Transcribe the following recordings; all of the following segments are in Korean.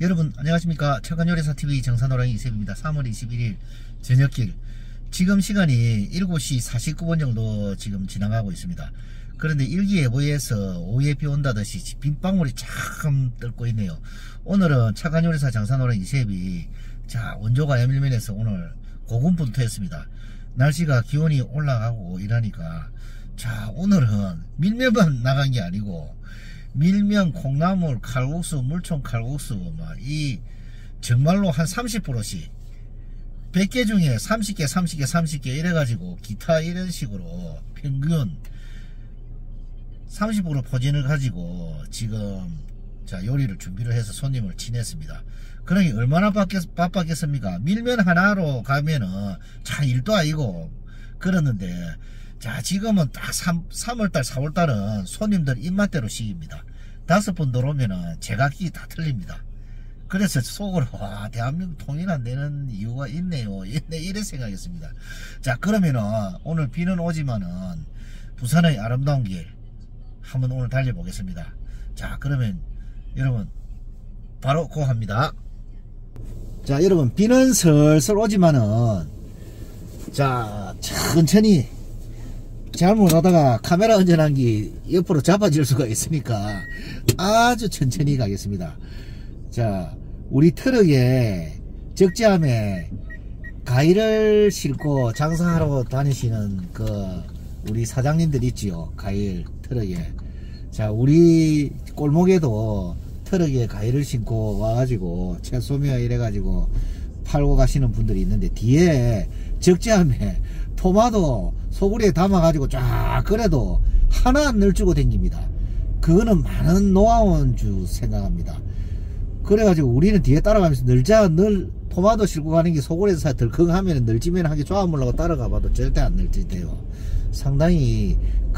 여러분 안녕하십니까. 착한요리사TV 정산호랑이 이세입니다. 3월 21일 저녁길, 지금 시간이 7시 49분 정도 지금 지나가고 있습니다. 그런데 일기예보에서 오후에 비 온다듯이 빗방울이 참 뜰고 있네요. 오늘은 착한요리사 정산호랑이 이세입이 원조가 야밀면에서 오늘 고군분투했습니다. 날씨가 기온이 올라가고 이러니까 오늘은 밀면만 나간 게 아니고 밀면, 콩나물, 칼국수, 물총 칼국수 이 정말로 한 30%씩 100개 중에 30개 이래가지고 기타 이런 식으로 평균 30% 포진을 가지고 지금 요리를 준비를 해서 손님을 지냈습니다. 그러니 얼마나 바빴겠습니까? 밀면 하나로 가면은 일도 아니고 그러는데 지금은 딱 3월달 4월달은 손님들 입맛대로 시기입니다. 5번 들어오면은 제각기 다 틀립니다. 그래서 속으로 대한민국 통일 안 되는 이유가 있네요. 이래 생각했습니다. 그러면은 오늘 비는 오지만은 부산의 아름다운 길 한번 오늘 달려보겠습니다. 그러면 여러분 바로 고 합니다. 여러분 비는 슬슬 오지만은 천천히 잘못하다가 카메라 운전한 게 옆으로 잡아질 수가 있으니까 아주 천천히 가겠습니다. 우리 트럭에 적재함에 과일을 싣고 장사하러 다니시는 우리 사장님들 있지요. 과일 트럭에. 우리 골목에도 트럭에 과일을 싣고 와가지고 채소며 이래가지고 팔고 가시는 분들이 있는데, 뒤에 적재함에 토마토 소구리에 담아가지고 그래도 하나 안 널주고 댕깁니다. 그거는 많은 노하우인 줄 생각합니다. 그래가지고 우리는 뒤에 따라가면서 토마토 싣고 가는 게 소구리에서 덜컹하면 널지면 하기 좋아하려고 따라가봐도 절대 안 널지대요. 상당히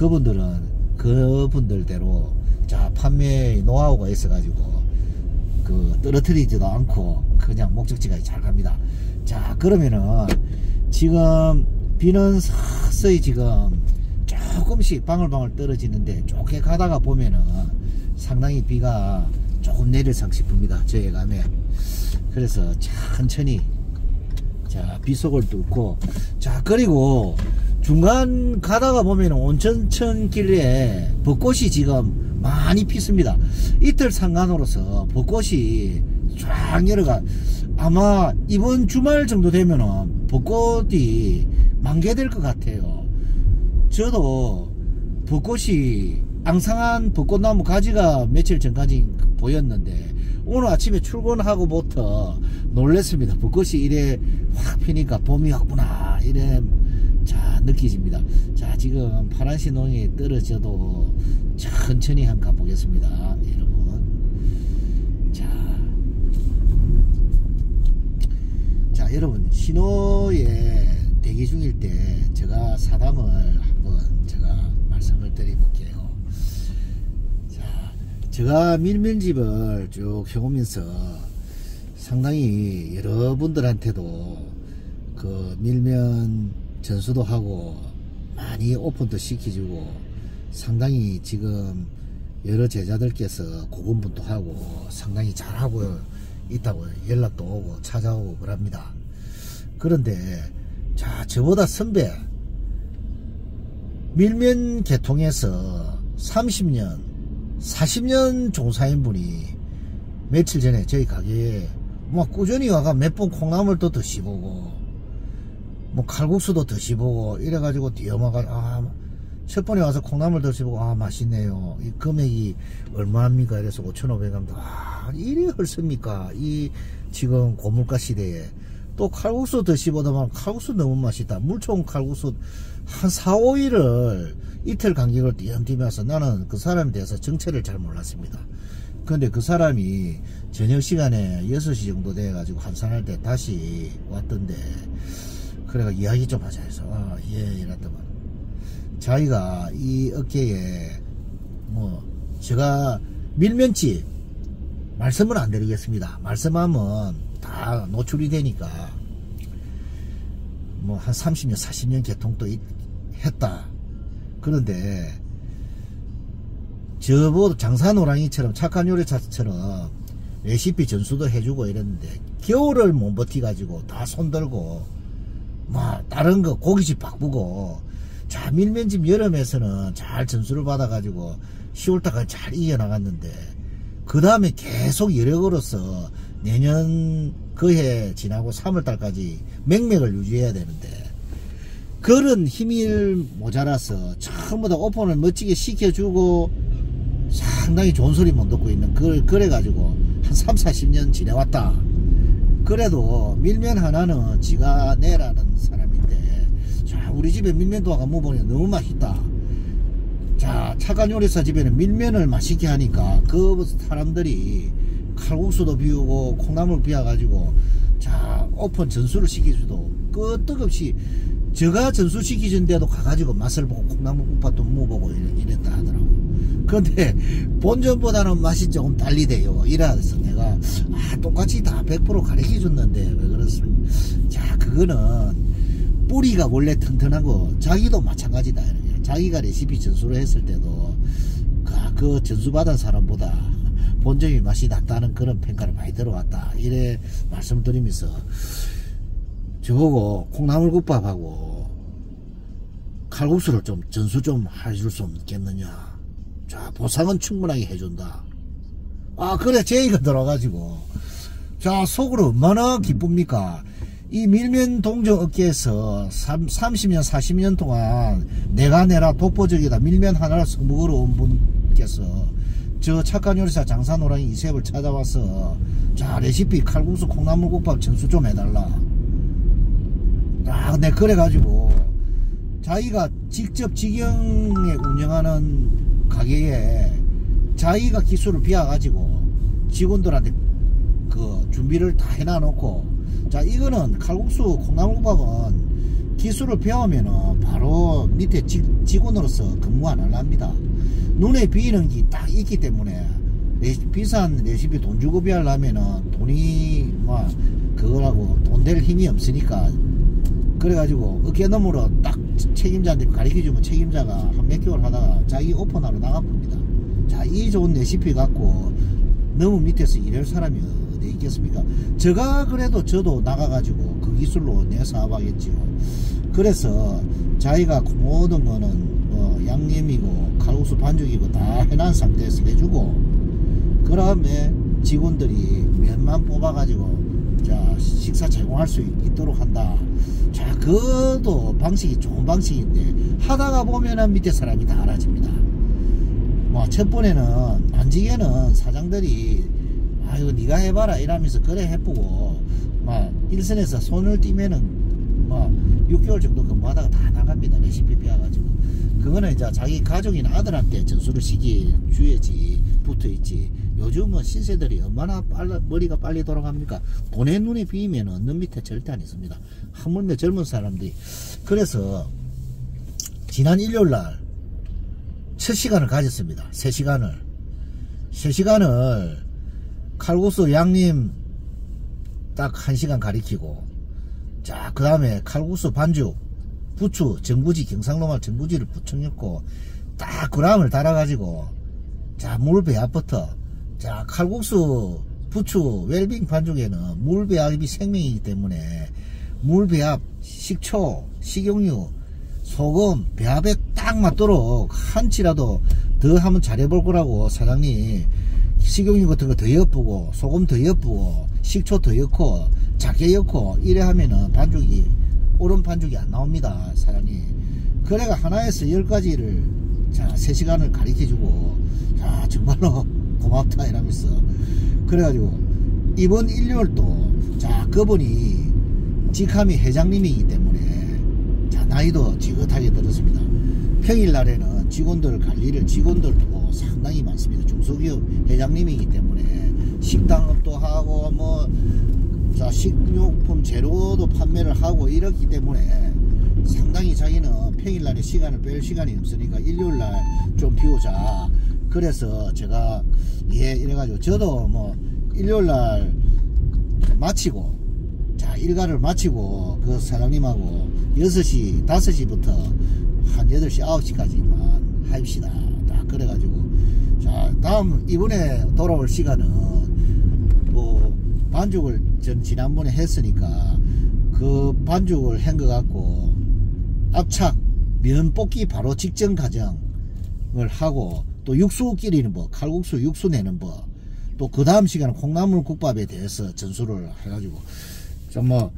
그분들대로 판매 노하우가 있어가지고 떨어뜨리지도 않고 그냥 목적지까지 잘 갑니다. 그러면은 지금 비는 서서히 지금 조금씩 방울방울 떨어지는데, 좋게 가다가 보면은 상당히 비가 조금 내릴상 싶습니다. 저에 감에. 그래서 천천히 빗속을 뚫고 그리고 중간 가다가 보면은 온천천 길에 벚꽃이 지금 많이 피습니다. 이틀 상간으로서 벚꽃이 쫙 열어가, 아마 이번 주말 정도 되면은 벚꽃이 만개될 것 같아요. 저도 벚꽃이 앙상한 벚꽃나무 가지가 며칠 전까지 보였는데, 오늘 아침에 출근하고부터 놀랬습니다. 벚꽃이 이래 확 피니까 봄이 왔구나 이래 느껴집니다. 지금 파란 신호이 떨어져도 천천히 한번 가보겠습니다. 여러분. 여러분, 신호에 대기 중일 때 제가 사담을 한번 말씀을 드려볼게요. 제가 밀면집을 쭉 해오면서 상당히 여러분들한테도 밀면 전수도 하고 많이 오픈도 시켜주고, 상당히 지금 여러 제자들께서 고군분투하고 상당히 잘하고 있다고 연락도 오고 찾아오고 그럽니다. 그런데 저보다 선배, 밀면 계통에서 30년 40년 종사인분이 며칠 전에 저희 가게에 꾸준히 와가 몇 번 콩나물도 드시보고 칼국수도 드시보고 이래가지고 뛰어와가 첫 번에 와서 콩나물 드시보고 맛있네요. 이 금액이 얼마입니까? 이래서 5,500원. 이래 헐습니까? 이 지금 고물가 시대에. 또 칼국수 드시보다만 칼국수 너무 맛있다. 물총 칼국수 한 4, 5일을 이틀 간격을 뛰면서 나는 그 사람에 대해서 정체를 잘 몰랐습니다. 근데 그 사람이 저녁 시간에 6시 정도 돼가지고 한산할 때 다시 왔던데, 그래가 이야기 좀 하자 해서 이랬더만 자기가 이 업계에 제가 밀면집 말씀을 안 드리겠습니다. 말씀하면 다 노출이 되니까 한 30년 40년 개통도 했다. 그런데 저보다 장사노랑이처럼 착한 요리사처럼 레시피 전수도 해주고 이랬는데 겨울을 못 버티가지고 다 손들고 뭐 다른 거 고깃집 바꾸고 자 밀면집 여름에서는 잘 전수를 받아가지고 10월달까지 잘 이겨나갔는데 그 다음에 계속 여력으로서 내년 그해 지나고 3월달까지 맥맥을 유지해야 되는데 그런 힘이 모자라서 전부 다 오픈을 멋지게 시켜주고 상당히 좋은 소리만 듣고 있는 그래가지고 한 30-40년 지내왔다. 그래도 밀면 하나는 지가 내라는 사람인데 자 우리 집에 밀면 도화가 먹어보니 너무 맛있다. 자 착한 요리사 집에는 밀면을 맛있게 하니까 그 사람들이 칼국수도 비우고 콩나물 비워가지고 자 오픈 전수를 시키기도 끄떡없이 저가 전수 시키는데도 가가지고 맛을 보고 콩나물국밥도 먹어보고 이랬다 하더라고. 그런데 본전보다는 맛이 조금 달리대요. 이래서 내가 똑같이 다 100% 가르쳐 줬는데 왜 그렇습니까? 자 그거는 뿌리가 원래 튼튼하고 자기도 마찬가지다. 자기가 레시피 전수를 했을 때도 그 전수 받은 사람보다 본점이 맛이 낫다는 그런 평가를 많이 들어왔다. 이래 말씀드리면서 저보고 콩나물국밥하고 칼국수를 좀 전수 좀 해줄 수 없겠느냐. 자 보상은 충분하게 해준다. 그래 제의가 들어가지고 자 속으로 얼마나 기쁩니까. 이 밀면 동정 업계에서 30년 40년 동안 내가 내라 독보적이다 밀면 하나를 먹으러 온 분께서 저 착한 요리사 장사노랑이 이셉을 찾아와서 자 레시피 칼국수 콩나물국밥 전수 좀 해달라. 네 그래가지고 자기가 직접 직영에 운영하는 가게에 자기가 기술을 비워가지고 직원들한테 그 준비를 다 해놔놓고 자 이거는 칼국수 콩나물국밥은 기술을 배우면은 바로 밑에 직원으로서 근무 안 할랍니다. 눈에 비이는 게 딱 있기 때문에 비싼 레시피 돈 주고 비하려면은 돈이 막 그거라고 돈 될 힘이 없으니까 그래가지고 어깨너머로 딱 책임자한테 가르쳐주면 책임자가 한 몇 개월 하다가 자기 오픈하러 나가봅니다. 자 이 좋은 레시피 갖고 너무 밑에서 일할 사람이 어디 있겠습니까? 저가 그래도 저도 나가가지고 그 기술로 내 사업하겠지요. 그래서 자기가 모든 거는 양념이고 칼국수 반죽이고 다 해놓은 상태에서 해주고 그 다음에 직원들이 면만 뽑아가지고 자 식사 제공할 수 있도록 한다. 자 그것도 방식이 좋은 방식인데 하다가 보면은 밑에 사람이 다 알아집니다. 뭐 첫 번에는 만지게는 사장들이 아이고 니가 해봐라 이러면서 그래 해보고 막 일선에서 손을 띄면은 뭐 6개월 정도 근무하다가 다 나갑니다. 레시피 배워가지고 그거는 이제 자기 가족이나 아들한테 전수를 시켜줘야지 붙어있지. 요즘은 신세들이 얼마나 머리가 빨리 돌아갑니까? 돈의 눈에 비이면은 눈 밑에 절대 안 있습니다. 하물며 젊은 사람들이. 그래서 지난 일요일날 첫 시간을 가졌습니다. 3시간을 칼국수 양념 딱 1시간 가리키고 자 그 다음에 칼국수 반죽 부추 정부지 경상도말 정부지를 부쳐넣고 딱 그람을 달아가지고 자 물배합부터 자 칼국수 부추 웰빙 반죽에는 물배합이 생명이기 때문에 물배합 식초 식용유 소금 배합에 딱 맞도록 한치라도 더 하면 잘해볼 거라고 사장님 식용유 같은 거 더 엿부고 소금 더 엿부고 식초 더 엿고 작게 엿고 이래 하면은 반죽이 옳은 반죽이 안 나옵니다 사장님. 그래가 하나에서 10가지를 자 3시간을 가르쳐주고 자 정말로 고맙다 이러면서 그래가지고 이번 일요일도 자 그분이 직함이 회장님이기 때문에 자 나이도 지긋하게 들었습니다. 평일날에는 직원들 관리를 직원들도 상당히 많습니다. 중소기업 회장님이기 때문에 식당업도 하고 뭐 자 식료품 재료도 판매를 하고 이렇기 때문에 상당히 자기는 평일날에 시간을 뺄 시간이 없으니까 일요일날 좀 비우자. 그래서 제가 예 이래가지고 저도 뭐 일요일날 마치고 자 일과를 마치고 그 사장님하고 6시 5시부터 한 8시 9시까지만 합시다. 딱 그래가지고 자 다음 이번에 돌아올 시간은 반죽을 전 지난번에 했으니까 그 반죽을 한 것 같고 압착 면 볶기 바로 직전 과정을 하고 또 육수 끓이는 법, 칼국수 육수 내는 법, 또 그 다음 시간에 콩나물 국밥에 대해서 전수를 해가지고 좀 뭐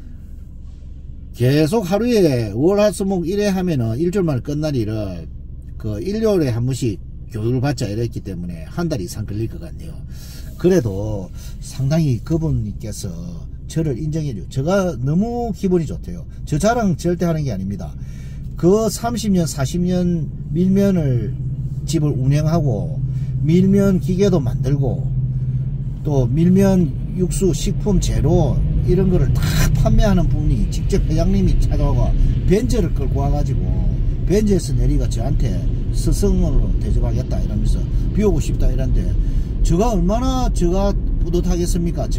계속 하루에 월화수목 1회 하면은 일주일만에 끝날 일을 그 일요일에 한 번씩 교육을 받자 이랬기 때문에 한 달 이상 걸릴 것 같네요. 그래도 상당히 그분께서 저를 인정해줘. 제가 너무 기분이 좋대요. 저 자랑 절대 하는 게 아닙니다. 그 30년 40년 밀면을 집을 운영하고 밀면 기계도 만들고 또 밀면 육수 식품 재료 이런 거를 다 판매하는 분이 직접 회장님이 찾아와 벤저를 끌고 와가지고 벤저에서 내리가 저한테 스승으로 대접하겠다 이러면서 비오고 싶다 이런데 제가 얼마나 제가 뿌듯하겠습니까.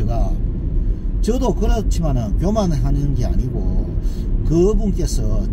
저도 그렇지만은 교만하는 게 아니고 그분께서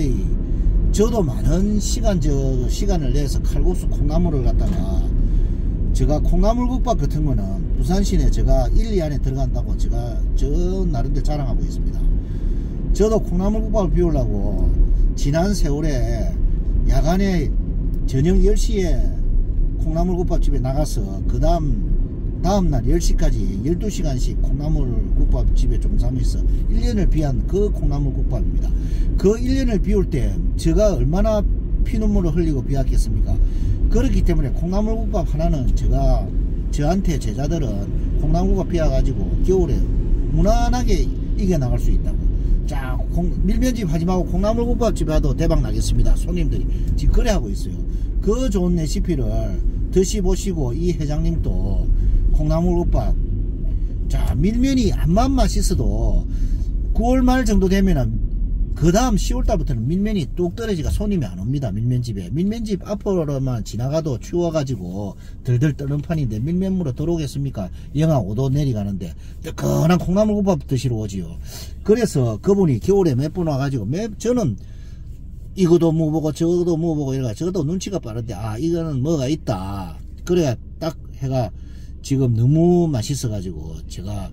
저도 많은 시간을 내서 칼국수 콩나물을 갖다가 제가 콩나물국밥 같은 거는 부산시내 제가 1, 2 안에 들어간다고 제가 저 나름대로 자랑하고 있습니다. 저도 콩나물국밥을 비우려고 지난 세월에 야간에 저녁 10시에 콩나물국밥집에 나가서 그 다음날 10시까지 12시간씩 콩나물국밥집에 종사하면서 1년을 비한 그 콩나물국밥입니다. 그 1년을 비울 때 제가 얼마나 피눈물을 흘리고 비웠겠습니까? 그렇기 때문에 콩나물국밥 하나는 저한테 제자들은 콩나물국밥 비워가지고 겨울에 무난하게 이겨나갈 수 있다고. 자, 밀면집 하지 말고 콩나물국밥집 해도 대박 나겠습니다. 손님들이 지금 그래 하고 있어요. 그 좋은 레시피를 드셔보시고 이 회장님도 콩나물국밥, 자, 밀면이 암만 맛있어도 9월 말 정도 되면은 그 다음 10월달부터는 밀면이 뚝 떨어지가 손님이 안 옵니다. 밀면집에. 밀면집 앞으로만 지나가도 추워가지고 들들 떠는 판인데 밀면으로 들어오겠습니까? 영하 5도 내려가는데 뜨끈한 콩나물국밥 드시러 오지요. 그래서 그분이 겨울에 몇 번 와가지고 저는 이거도 먹어보고 저거도 먹어보고 이래가 저도 눈치가 빠른데 아 이거는 뭐가 있다. 그래야 딱 해가 지금 너무 맛있어가지고 제가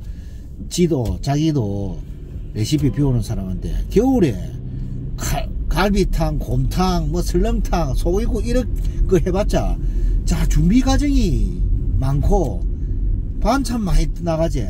자기도 레시피 배우는 사람인데 겨울에 갈비탕, 곰탕, 뭐 설렁탕, 소고기국 이렇게 해봤자 자 준비 과정이 많고 반찬 많이 나가지.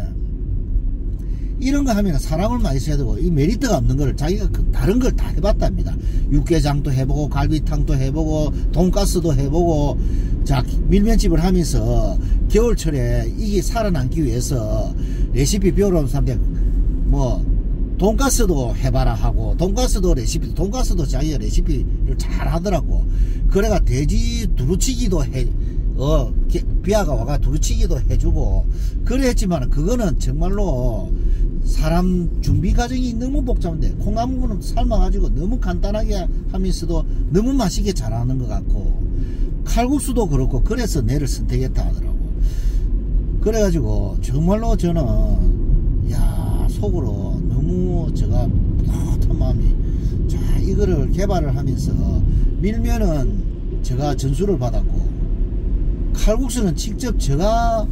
이런 거 하면 사람을 많이 써야 되고 이 메리트가 없는 거를 자기가 다른 걸 다 해봤답니다. 육개장도 해보고 갈비탕도 해보고 돈가스도 해보고 자 밀면집을 하면서 겨울철에 이게 살아남기 위해서 레시피 배우러 온 사람들 뭐 돈가스도 해봐라 하고 돈가스도 자기가 레시피를 잘 하더라고. 그래가 돼지 두루치기도 비아가 와가 두루치기도 해주고 그래 했지만 그거는 정말로 사람 준비 과정이 너무 복잡한데 콩나물은 삶아가지고 너무 간단하게 하면서도 너무 맛있게 잘하는 것 같고 칼국수도 그렇고 그래서 내를 선택했다 하더라고. 그래가지고 정말로 저는 야 속으로 너무 제가 뿌듯한 마음이 자 이거를 개발을 하면서 밀면은 제가 전수를 받았고 칼국수는 직접 제가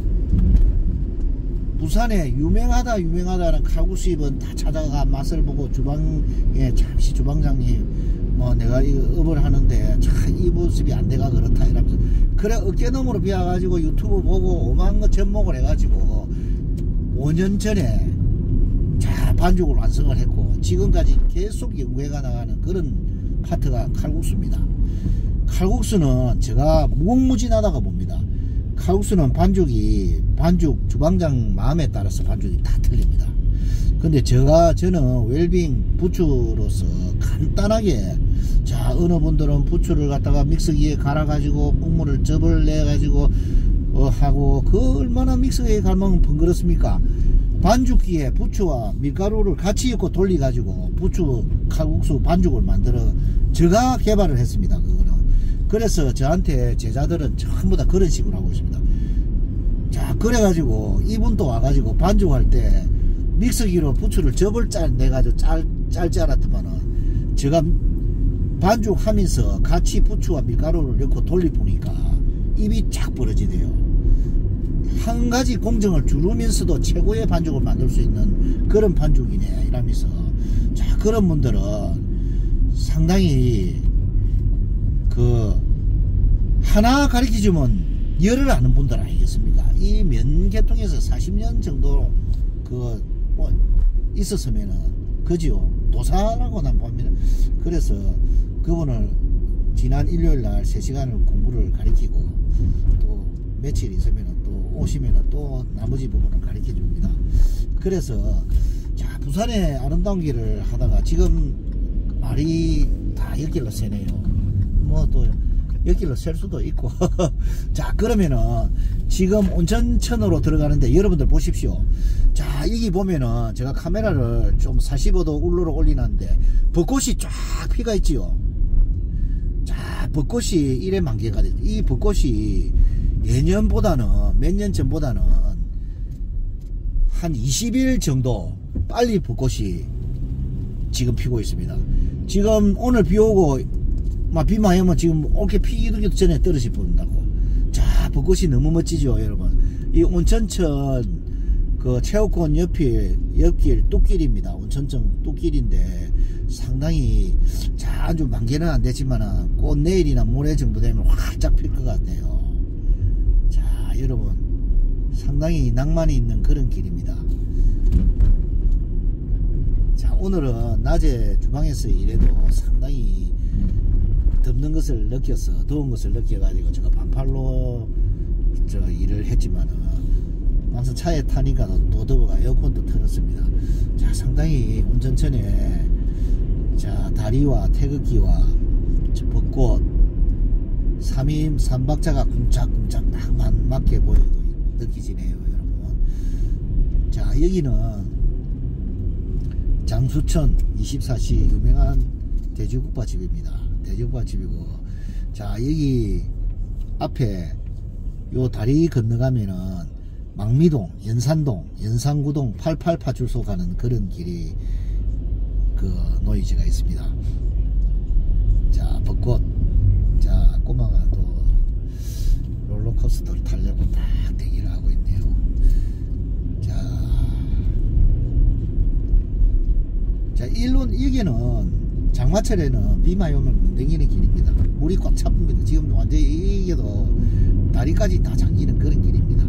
부산에 유명하다는 칼국수집은 다 찾아가 맛을 보고 주방에 잠시 주방장님 뭐 내가 이거 업을 하는데 참 이 모습이 안 돼가 그렇다 이러면서 그래 어깨너머로 비와가지고 유튜브 보고 오만 거 접목을 해가지고 5년 전에 잘 반죽을 완성을 했고 지금까지 계속 연구해가 나가는 그런 파트가 칼국수입니다. 칼국수는 제가 무궁무진하다고 봅니다. 칼국수는 반죽 주방장 마음에 따라서 반죽이 다 틀립니다. 근데 저는 웰빙 부추로서 간단하게 자 어느 분들은 부추를 갖다가 믹서기에 갈아가지고 국물을 접을 내가지고 하고 그 얼마나 믹서기에 갈면 번거롭습니까? 반죽기에 부추와 밀가루를 같이 넣고 돌려가지고 부추 칼국수 반죽을 만들어 제가 개발을 했습니다. 그거는. 그래서 저한테 제자들은 전부 다 그런 식으로 하고 있습니다. 자 그래가지고 이분도 와가지고 반죽할 때 믹서기로 부추를 접을 내가지고 짤지 않았더만은 제가 반죽하면서 같이 부추와 밀가루를 넣고 돌려보니까 입이 쫙 벌어지대요. 한 가지 공정을 두르면서도 최고의 반죽을 만들 수 있는 그런 반죽이네 이라면서, 자, 그런 분들은 상당히 그 하나 가르쳐주면 열을 아는 분들 아니겠습니까? 이 면계통에서 40년 정도 그 뭐 있었으면은 그죠, 도사라고 난 봅니다. 그래서 그분을 지난 일요일날 3시간을 공부를 가르치고 또 며칠 있으면은 또 오시면은 또 나머지 부분을 가르쳐 줍니다. 그래서 자, 부산의 아름다운 길을 하다가 지금 말이 다 10길로 새네요. 뭐 또 10길로 셀 수도 있고 자, 그러면은 지금 온천천으로 들어가는데 여러분들 보십시오. 자, 여기 보면은 제가 카메라를 좀 45도 울로로 올리는데 벚꽃이 쫙 피가 있지요. 자, 벚꽃이 이래 만개가 됐죠. 이 벚꽃이 예년보다는, 몇 년 전보다는 한 20일 정도 빨리 벚꽃이 지금 피고 있습니다. 지금 오늘 비 오고 막 비 많이 오면 지금 올게 피기도 전에 떨어져 본다고. 자, 벚꽃이 너무 멋지죠 여러분. 이 온천천 그 체육관 옆에 옆길 뚝길입니다. 온천천 뚝길인데 상당히 자, 아주 만개는 안 되지만은 곧 내일이나 모레 정도 되면 활짝 필 것 같네요. 자, 여러분 상당히 낭만이 있는 그런 길입니다. 자, 오늘은 낮에 주방에서 일해도 상당히 덥는 것을 느껴서, 더운 것을 느껴가지고 제가 반팔로 일을 했지만은 막상 차에 타니까 또 더워가 에어컨도 틀었습니다. 자, 상당히 온천천에 자, 다리와 태극기와 벚꽃 3박자가 쿵짝쿵짝 딱 맞게 보이고 느끼지네요 여러분. 자, 여기는 장수천 24시 유명한 돼지국밥집입니다. 돼지국밥집이고, 자, 여기 앞에 요 다리 건너가면은 망미동, 연산동, 연산구동 88파출소 가는 그런 길이 그 노이즈가 있습니다. 자, 벚꽃. 자, 꼬마가 또 롤러코스터를 타려고 딱 대기를 하고 있네요. 자, 일론 여기는 장마철에는 비 많이 오면 뭉댕이는 길입니다. 물이 꽉 차입니다. 지금 완전히 이게도 다리까지 다 잠기는 그런 길입니다.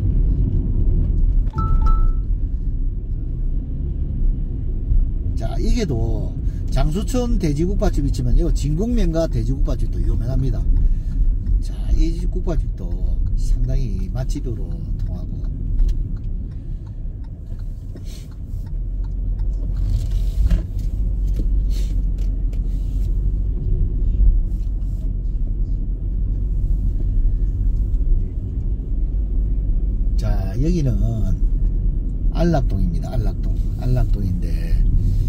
자, 이게도 장수천 돼지국밥집 있지만 요 진국면가 돼지국밥집도 유명합니다. 자, 이 국밥집도 상당히 맛집으로 통하고, 자, 여기는 안락동입니다. 안락동인데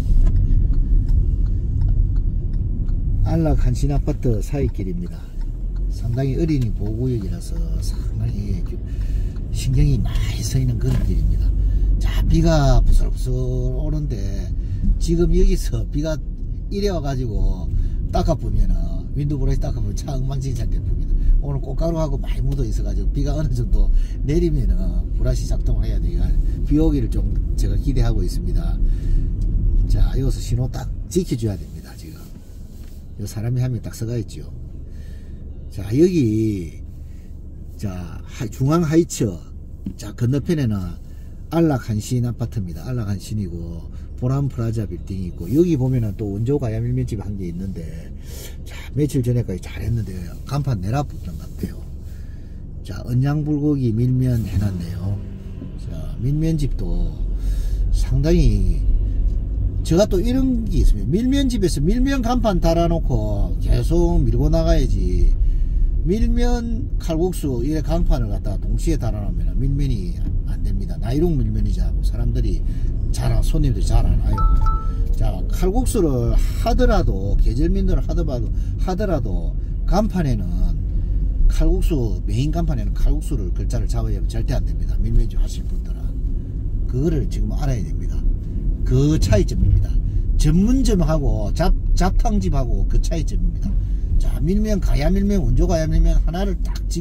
안락 한신아파트 사이길입니다. 상당히 어린이 보호구역이라서 상당히 신경이 많이 쓰이는 그런 길입니다. 자, 비가 부슬부슬 오는데 지금 여기서 비가 이래 와가지고 닦아보면은 윈도브러시 닦아보면 차 엉망진창 됩니다. 오늘 꽃가루하고 많이 묻어 있어가지고 비가 어느 정도 내리면은 브러시 작동을 해야 돼요. 비 오기를 좀 제가 기대하고 있습니다. 자, 여기서 신호 딱 지켜줘야 됩니다. 지금 요 사람이 한 명 딱 서가 있죠. 자, 여기 자, 중앙 하이처, 자, 건너편에는 안락한신 아파트입니다. 안락한신이고 보람 프라자 빌딩이 있고, 여기 보면은 또 원조 가야밀면집 한 개 있는데, 자, 며칠 전에까지 잘했는데요. 간판 내놔붙는 것 같아요. 자, 언양불고기 밀면 해놨네요. 자, 밀면집도 상당히, 제가 또 이런 게 있습니다. 밀면집에서 밀면 간판 달아놓고 계속 밀고 나가야지, 밀면 칼국수 이래 간판을 갖다가 동시에 달아놓으면 밀면이 안 됩니다. 나이롱 밀면이자고 사람들이 손님들이 잘 안 와요. 자, 칼국수를 하더라도, 계절민들을 하더라도 간판에는 칼국수, 메인 간판에는 칼국수를 글자를 잡아야 절대 안 됩니다. 밀면집 하실 분들은 그거를 지금 알아야 됩니다. 그 차이점입니다. 전문점하고 잡탕집하고 그 차이점입니다. 자, 밀면, 가야밀면, 원조 가야밀면 하나를 딱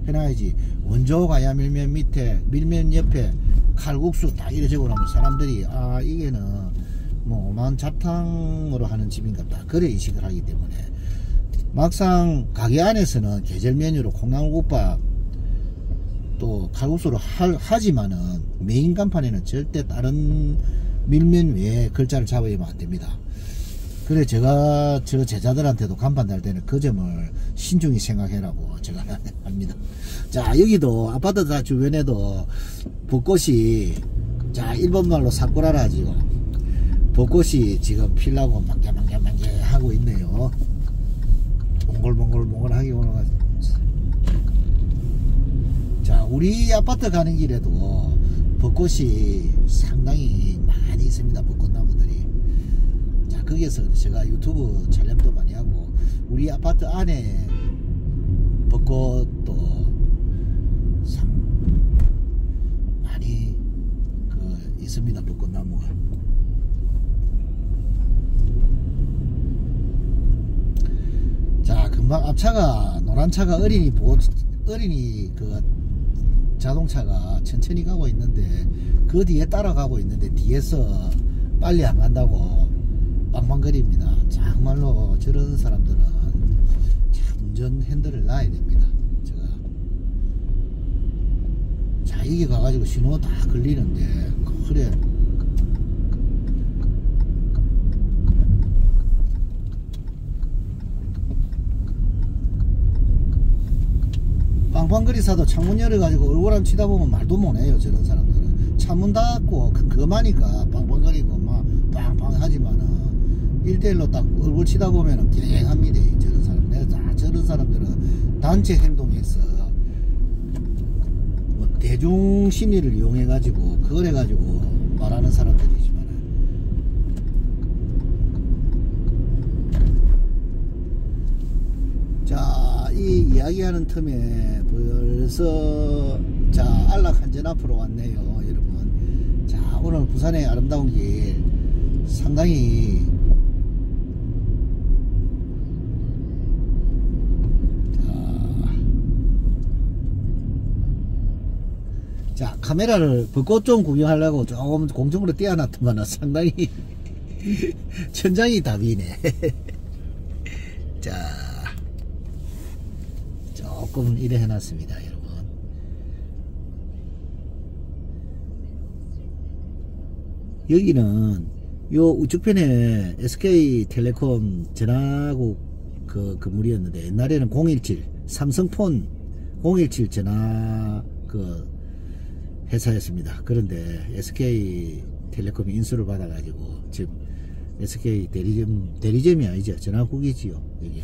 해놔야지. 원조 가야 밀면 밑에, 밀면 옆에 칼국수 딱 이래 적어놓으면 사람들이 아 이게는 뭐 오만 잡탕으로 하는 집인갑다 그래 인식을 하기 때문에, 막상 가게 안에서는 계절 메뉴로 콩나물국밥 또 칼국수로 하지만은 메인 간판에는 절대 다른 밀면 외에 글자를 잡으면 안 됩니다. 그래 제가 저 제자들한테도 간판 달 때는 그 점을 신중히 생각해라고 제가 합니다. 자, 여기도 아파트 다 주변에도 벚꽃이, 자, 일본말로 사쿠라라 지금 벚꽃이 지금 피려고 만개 하고 있네요. 몽골하게 올라가. 자, 우리 아파트 가는 길에도 벚꽃이 상당히 많이 있습니다. 벚꽃나무들이. 자, 거기에서 제가 유튜브 촬영도 많이 하고, 우리 아파트 안에 벚꽃도 많이 있습니다. 벚꽃나무가. 자, 금방 앞차가 노란차가 어린이 자동차가 천천히 가고 있는데, 그 뒤에 따라가고 있는데 뒤에서 빨리 안 간다고 빵빵거립니다. 정말로 저런 사람들은 참 운전 핸들을 놔야 됩니다. 제가 자, 이게 가가지고 신호 다 걸리는데, 그래 빵빵거리사도 창문 열어가지고 얼굴 한번 치다보면 말도 못해요. 저런 사람들은 창문 닫고 그만이니까 빵빵거리고 막 빵빵 하지만은 1대1로 딱 얼굴 치다보면은 갱합니다. 저런 사람. 내가 저런 사람들은 단체 행동에서 뭐 대중 심리를 이용해가지고 그걸 해가지고 말하는 사람들이지만은, 자, 이 이야기하는 틈에 벌써 자, 안락한전 앞으로 왔네요, 여러분. 자, 오늘 부산의 아름다운 길 상당히 자, 카메라를 벚꽃 좀 구경하려고 조금 공중으로 띄워놨더만 상당히 천장이 답이네. 자, 조금 이래 해놨습니다, 여러분. 여기는 요 우측편에 SK텔레콤 전화국 그 건물이었는데, 옛날에는 017 삼성폰 017 전화 그 회사였습니다. 그런데 SK텔레콤이 인수를 받아가지고 지금 SK 대리점이 아니죠, 전화국이지요. 여기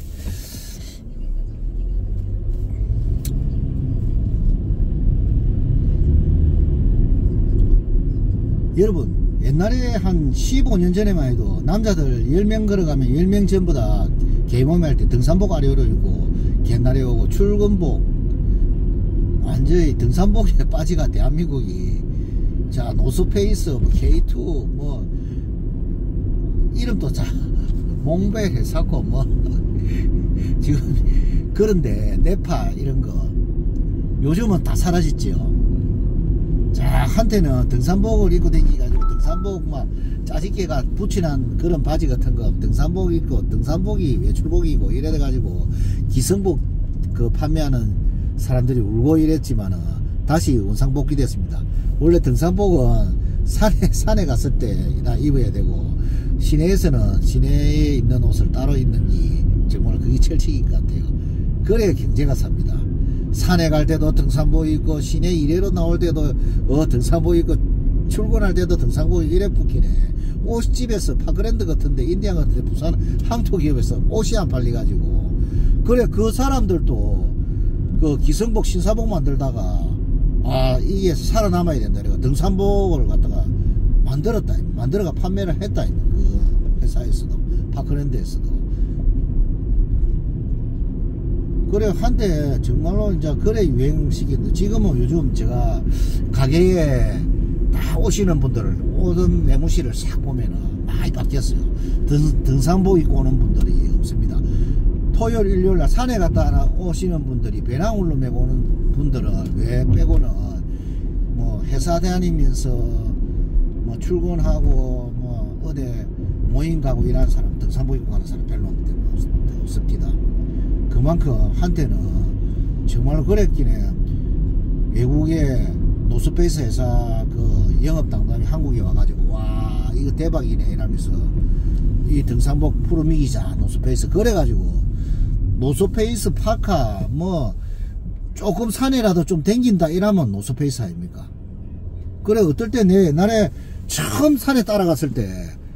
여러분, 옛날에 한 15년 전에만 해도 남자들 10명 걸어가면 10명 전부 다 개몸에 할 때 등산복 아래로 입고 옛날에 오고, 출근복 완전히 등산복에 빠지가 대한민국이. 자, 노스페이스 뭐 K2 뭐 이름도 자 몽벨 회사고 뭐 지금. 그런데 네파 이런거 요즘은 다 사라졌지요. 자, 한때는 등산복을 입고 다니가지고 등산복 막 짜집게가 붙이는 그런 바지 같은 거 등산복 입고, 등산복이 외출복이고 이래가지고 기성복 그 판매하는 사람들이 울고 이랬지만은 다시 원상복귀 됐습니다. 원래 등산복은 산에 갔을 때나 입어야 되고, 시내에서는 시내에 입는 옷을 따로 입는지 정말 그게 철칙인 것 같아요. 그래야 경제가 삽니다. 산에 갈 때도 등산복 입고, 시내 일해로 나올 때도 등산복 입고, 출근할 때도 등산복 이래 붙기네. 옷집에서 파그랜드 같은데, 인디안 같은데, 부산 항토기업에서 옷이 안 팔려가지고, 그래 그 사람들도 그 기성복 신사복 만들다가 아 이게 살아남아야 된다 그래가 등산복을 갖다가 만들어가 판매를 했다. 그 회사에서도 파크랜드에서도. 그래 한때 정말로 이제 그래 유행시켰는데, 지금은 요즘 제가 가게에 다 오시는 분들을 오던 매무실을 싹 보면은 많이 바뀌었어요. 등산복 입고 오는 분들이 없습니다. 토요일 일요일날 산에 갔다 오시는 분들이 배낭울로 메고 오는 분들은 왜 빼고는 뭐 회사 다니면서 뭐 출근하고 뭐 어디 모임 가고 일하는 사람, 등산복 입고 가는 사람 별로 없습니다. 그만큼 한때는 정말 그랬기에 외국의 노스페이스 회사 그 영업당담이 한국에 와가지고 와 이거 대박이네 이러면서 이 등산복 푸르미기자 노스페이스 그래가지고 노스페이스 파카 뭐 조금 산에라도 좀 댕긴다 이러면 노스페이스 아닙니까? 그래 어떨 때 내 옛날에 처음 산에 따라갔을 때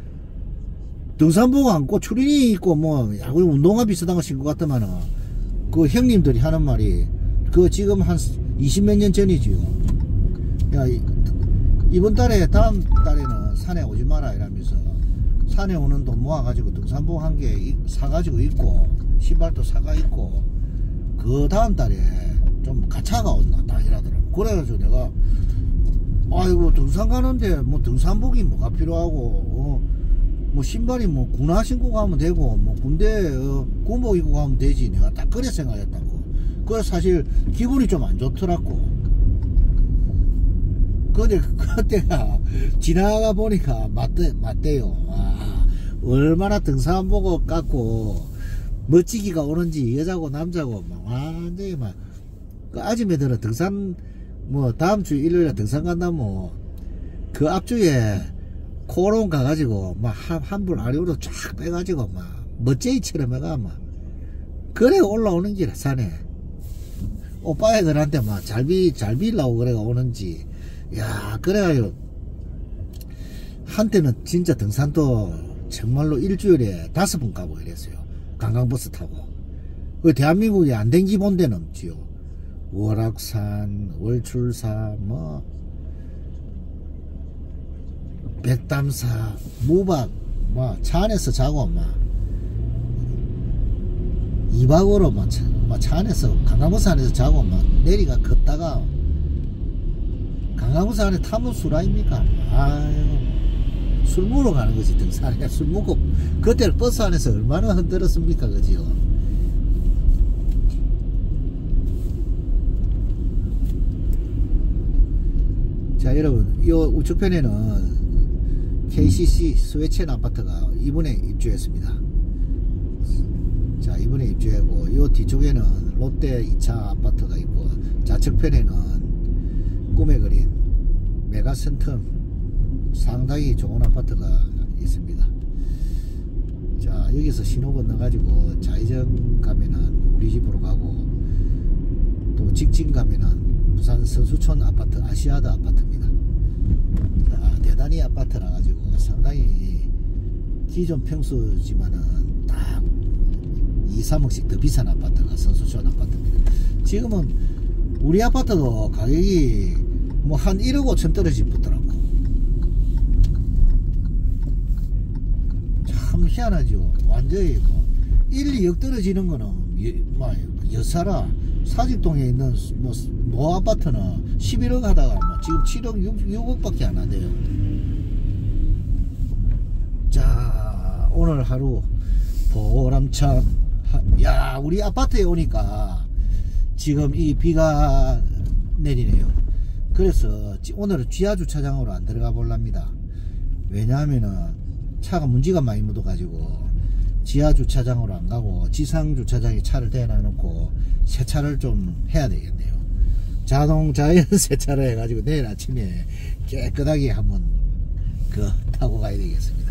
등산복 안고 추리닝 입고 뭐 야구 운동화 비슷한 거 신고 갔더만은 그 형님들이 하는 말이 그 지금 한 20몇 년 전이지요. 야 이번 달에 다음 달에는 산에 오지 마라 이러면서 산에 오는 돈 모아가지고 등산복 한 개 사가지고 입고 신발도 사가 입고 그 다음 달에 좀 가차가 온다 딱 이러더라고. 그래가지고 내가 아이고 등산 가는데 뭐 등산복이 뭐가 필요하고 뭐 신발이 뭐 군화 신고 가면 되고 뭐 군대 군복 입고 가면 되지 내가 딱 그래 생각했다고. 그래 사실 기분이 좀 안 좋더라고. 근데 그때가 지나가 보니까 맞대요. 와, 얼마나 등산복을 깎고 멋지기가 오는지 여자고 남자고 막 완전히 막 그 아줌매들은 등산 뭐 다음 주 일요일에 등산 간다면 그 앞주에 코롱 가가지고 막 한불 아래로 쫙 빼가지고 막 멋쟁이처럼 해가 막 그래 올라오는 길에 산에 오빠애들한테 막 잘 빌라고 그래가 오는지 야 그래가지고 한때는 진짜 등산도 정말로 일주일에 5번 가고 이랬어요. 관광버스 타고. 그 대한민국에 안 댕기 본 데는 없지요. 월악산, 월출사, 뭐 백담사, 무박, 뭐 차 안에서 자고 막 2박으로 막 차 안에서 관광버스 안에서 자고 막 내리가 걷다가 관광버스 안에 타면 술 아닙니까? 아유 술 먹으러 가는 거지. 등산에 술 먹고 그때 버스 안에서 얼마나 흔들었습니까 그지요. 자 여러분 이 우측편에는 KCC 스웨첸 아파트가 이번에 입주했습니다. 자 이번에 입주했고 이 뒤쪽에는 롯데 2차 아파트가 있고 좌측편에는 꿈의 그린 메가센텀 상당히 좋은 아파트가 있습니다. 자 여기서 신호 건너 가지고 좌회전 가면은 우리 집으로 가고 또 직진 가면은 부산 서수촌 아파트 아시아드 아파트입니다. 자, 대단히 아파트라 가지고 상당히 기존 평수지만은 딱 2, 3억씩 더 비싼 아파트가 서수촌 아파트입니다. 지금은 우리 아파트도 가격이 뭐 한 1억 5천 떨어지고 붙더라고. 참 희한하죠. 완전히 뭐 1, 2억 떨어지는 거는 뭐 여사라 사직동에 있는 뭐 노아파트는 11억 하다가 뭐 지금 7억 6억 밖에 안 하대요. 자 오늘 하루 보람찬 야 우리 아파트에 오니까 지금 이 비가 내리네요. 그래서 오늘은 지하주차장으로 안 들어가 볼랍니다. 왜냐하면은 차가 문지가 많이 묻어 가지고 지하주차장으로 안 가고 지상주차장에 차를 대놔놓고 세차를 좀 해야 되겠네요. 자동 세차를 해가지고 내일 아침에 깨끗하게 한번 타고 가야 되겠습니다.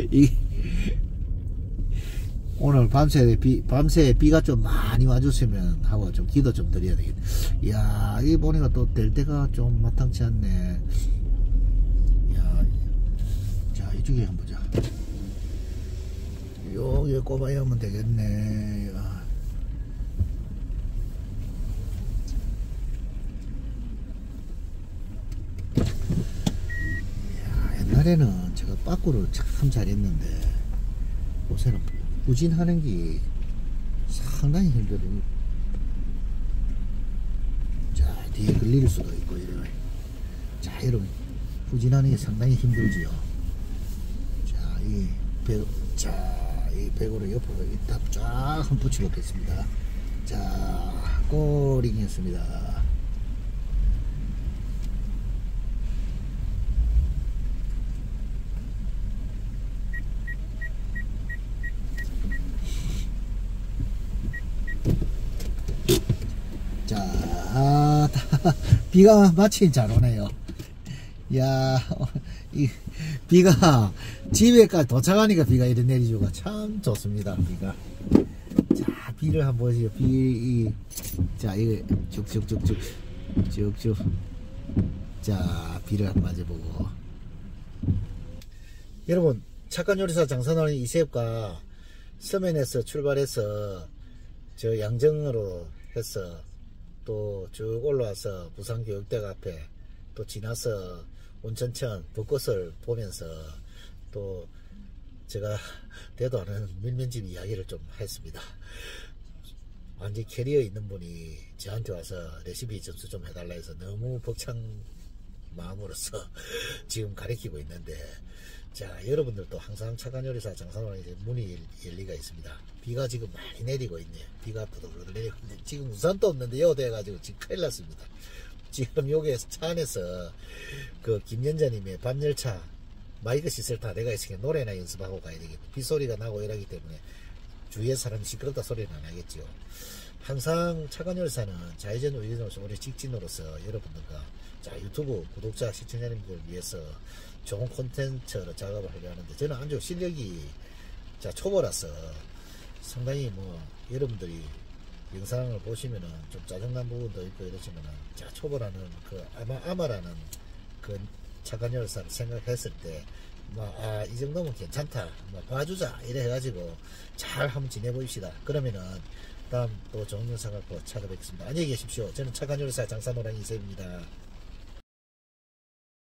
오늘 밤새 비가 좀 많이 와줬으면 하고 좀 기도 좀 드려야 되겠네. 이야 이 보니까 또 될 때가 좀 마땅치 않네. 이야, 자 이쪽에 한번 보자. 여기 꼽아야 하면 되겠네. 이야, 옛날에는 제가 빠꾸를 참 잘했는데 요새는 부진하는 게 상당히 힘들어요. 자 뒤에 걸릴 수도 있고 이래요. 자 여러분 부진하는 게 상당히 힘들지요. 자 이 자 이 배고를 옆으로 딱 쫙 한번 붙여보겠습니다. 자, 꼬링 했습니다. 자, 비가 마침 잘 오네요. 야, 이 비가 집에까지 도착하니까 비가 이래 내리주가 참 좋습니다. 비가. 자, 비를 한번 보시죠. 자, 이거 쭉쭉쭉쭉 쭉쭉. 자, 비를 한번 맞아보고. 여러분, 착한 요리사 장사나는 이세엽과 서면에서 출발해서 저 양정으로 해서 또 쭉 올라와서 부산교육대학 앞에 또 지나서 온천천 벚꽃을 보면서 또 제가 대도 않은 밀면집 이야기를 좀 했습니다. 완전 캐리어 있는 분이 저한테 와서 레시피 점수 좀 해달라 해서 너무 벅찬 마음으로서 지금 가르치고 있는데, 자, 여러분들도 항상 착한 요리사 장사는 이제 문이 열리가 있습니다. 비가 지금 많이 내리고 있네요. 비가 부들부들 내리고 있는데 지금 우산도 없는데 여대가지고 지금 큰일 났습니다. 지금 여기에 차 안에서 그 김연자님의 밤열차 마이크 시설 다 내가 있으니까 노래나 연습하고 가야 되겠네. 빗소리가 나고 이러기 때문에 주위에 사람이 시끄럽다 소리는 안 하겠죠. 항상 착한 요리사는 좌회전 우회전으로서 우리 직진으로서 여러분들과 자, 유튜브 구독자 시청자님들 위해서 좋은 콘텐츠로 작업을 하려 하는데, 저는 아주 실력이 자 초보라서 상당히 뭐 여러분들이 영상을 보시면은 좀 짜증난 부분도 있고 이러시면은, 자, 초보라는 그 아마라는 그 착한 요리사를 생각했을 때 이 정도면 괜찮다, 봐주자 이래 해가지고 잘 한번 지내보입시다. 그러면은 다음 또 좋은 영상 갖고 찾아뵙겠습니다. 안녕히 계십시오. 저는 착한 요리사 장사노랑이 이세입니다.